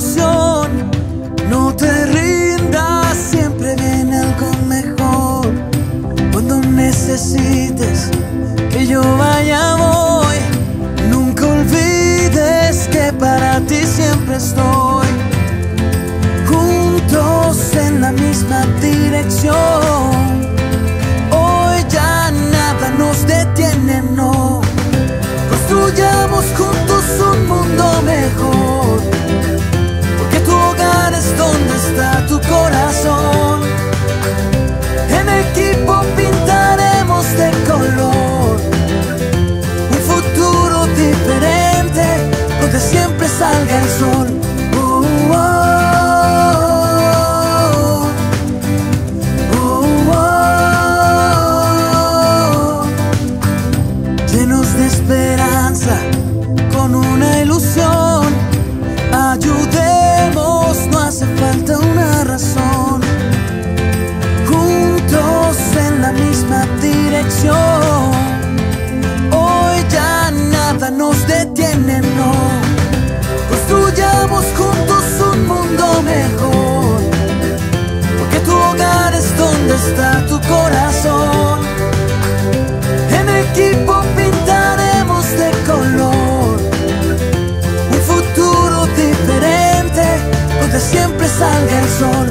ilusión. No te rindas, siempre viene algo mejor. Cuando necesites que yo vaya voy. Nunca olvides que para ti siempre estoy. Juntos en la misma dirección. Hoy ya nada nos detiene, no. Construyamos juntos un mundo mejor, porque tu hogar es donde está tu corazón. En equipo pintaremos de color un futuro diferente, donde siempre salga el sol. Llenos de esperanza, con una ilusión, ayudemos, no hace falta una razón. Juntos en la misma dirección. Hoy ya nada nos detiene, no. Construyamos juntos un mundo mejor, porque tu hogar es donde está tu corazón. En equipo pintaremos de color un futuro diferente, donde siempre salga el sol.